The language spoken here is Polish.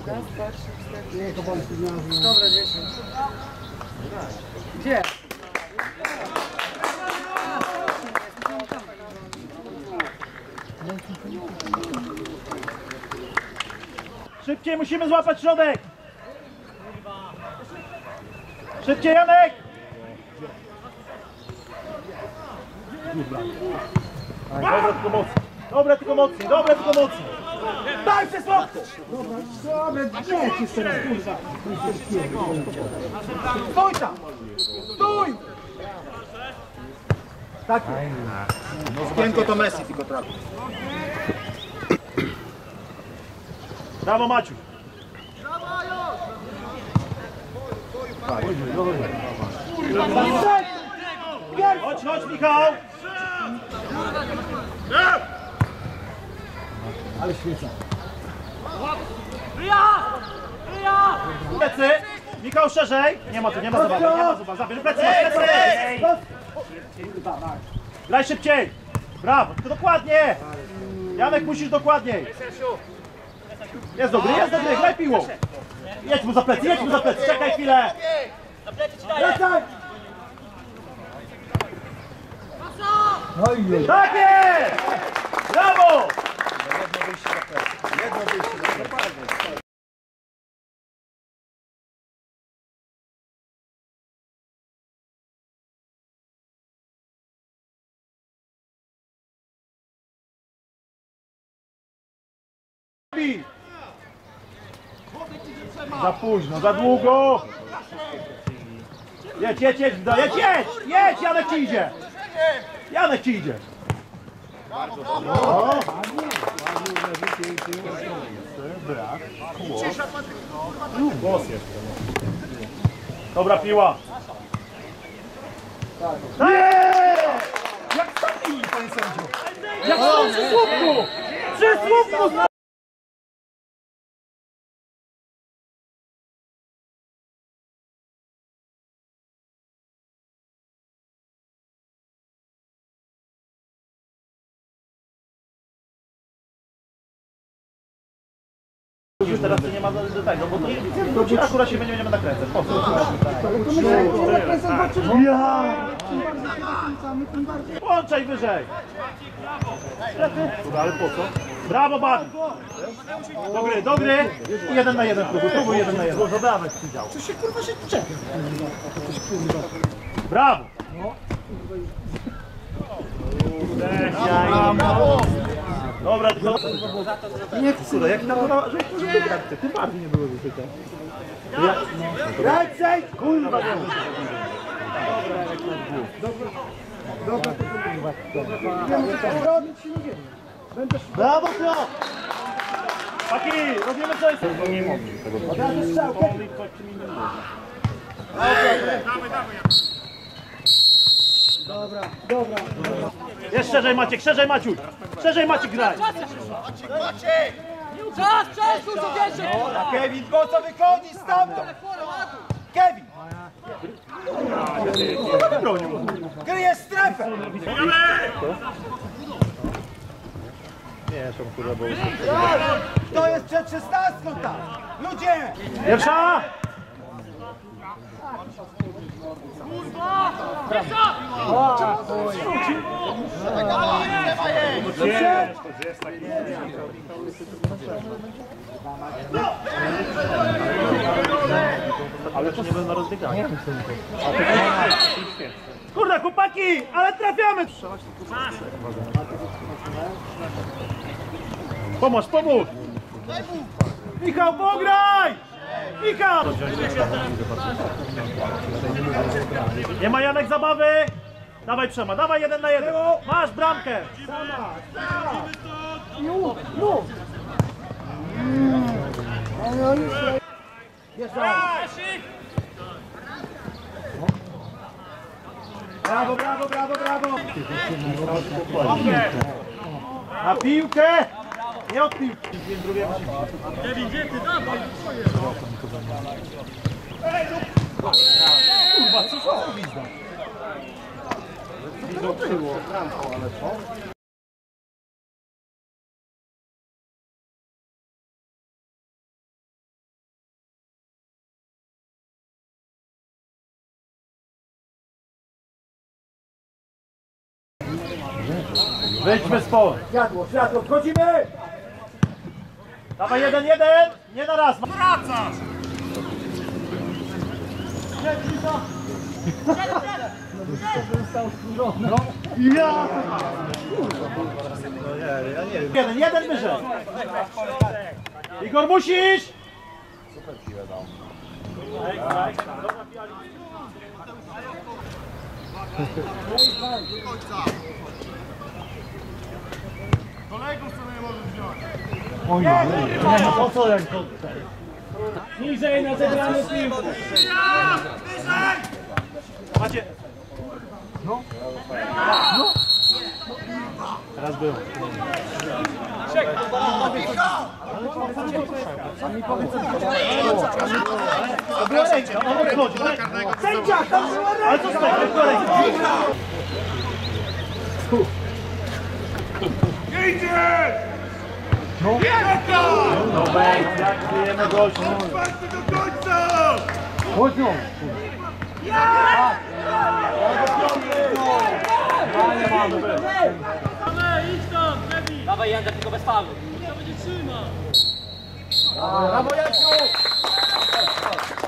Dobra, 10. Gdzie? Szybciej, musimy złapać środek! Szybciej, Janek! Dobre, tylko mocniej. Dobre, tylko mocniej. Dobre, tylko mocniej. Daj się słodko! Dobra, gdzie jeszcze raz, kurwa? Stój tam! Stój! Tak. Okienko to Messi tylko trafi. Brawo, Maciu! Chodź, chodź, Michał! Ale świeca. Plecy! Michał, szerzej! Nie ma tu, nie ma zabawy, nie ma zabawy. Zabierz plecy, plecy! Graj szybciej! Brawo, tylko dokładnie! Janek, musisz dokładniej! Jest dobry, graj piłą! Jedź mu za plecy, czekaj chwilę! Wracaj! Tak jest! Brawo! Jedno wyjście za plecy. Za późno, za długo! Jedź, Janek ci idzie! Janek ci idzie! Dobra piła! Jak stopili, panie sędzio! Jak są przy słupku! Przy słupku! Już teraz nie ma do tego, bo to akurat się będziemy nakręcać. Po co? Włączaj wyżej! Ale po co? Brawo, Babi! Do gry! I 1 na 1, próbuj 1 na 1. Zabrałeś przydział. Co się kurwa się czepia? Brawo! Dobra, tylko... Nie chcę, jak na to, że tym bardziej nie było wysyte. Ręcej! Kurwa! Dobra, to kurwa. Robić się nie wiem. Brawo, Piotr! Paki, robimy co jest... To nie mogli tego powiedzieć. Dobra. Jest szerzej Maciek, Maciuś! Szerzej Maciek graj! Czas, dużo więcej! Kevin, po co wychodzi stamtąd? Kevin! Kryje strefę! Nie, są kurwa, bo... To jest przed 16 tam! Ludzie! Pierwsza! Ale to nie będą rozbiegania. Kurde, chłopaki, ale trafiamy! Pomóż! Michał, pograj! Michał! Nie ma Janek zabawy! Dawaj Przema, dawaj 1 na 1! Masz bramkę! Brawo! Na piłkę! Nie od piłki! Kevin, gdzie ty? Dawaj! Kurwa, co to gwizda? Widzą tyło, ale co? Wyjdźmy z pola. Światło, światło, wchodzimy! Dawaj 1-1, nie na raz. Wracasz! Ja! Jeden wyżej. Igor, musisz! Po co jak to? Niżej na zebrany piłkę. Macie. Teraz było. Była ręka, on odchodzi. Sędzia, tam była ręka! Ale co z tego? Była ręka. No wejdź, jak żyjemy gościu. Chodź no! Idź tam, Kevin. Dawaj Jędrek, tylko bez falu. To będzie trzymał. Brawo Jasiu!